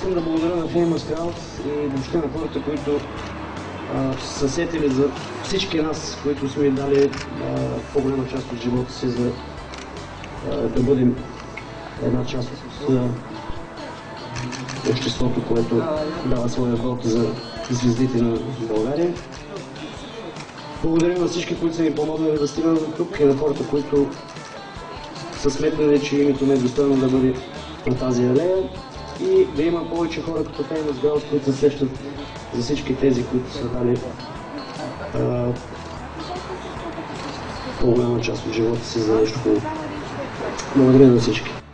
искам да благодаря на Famous Crowd и въобще на хората, които са сетили за всички нас, които сме дали по-голяма част от живота си, за да бъдем една част от обществото, което дава своя вод за звездите на България. Благодаря на всички, които са ни помогнали да стигнем до тук и на хората, които са сметнали, че името не е достойно да бъде на тази алея и да има повече хора като Famous Crowd, които се сещат за всички тези, които са дали по-голяма част от живота си за нещо хубаво. Благодаря на всички.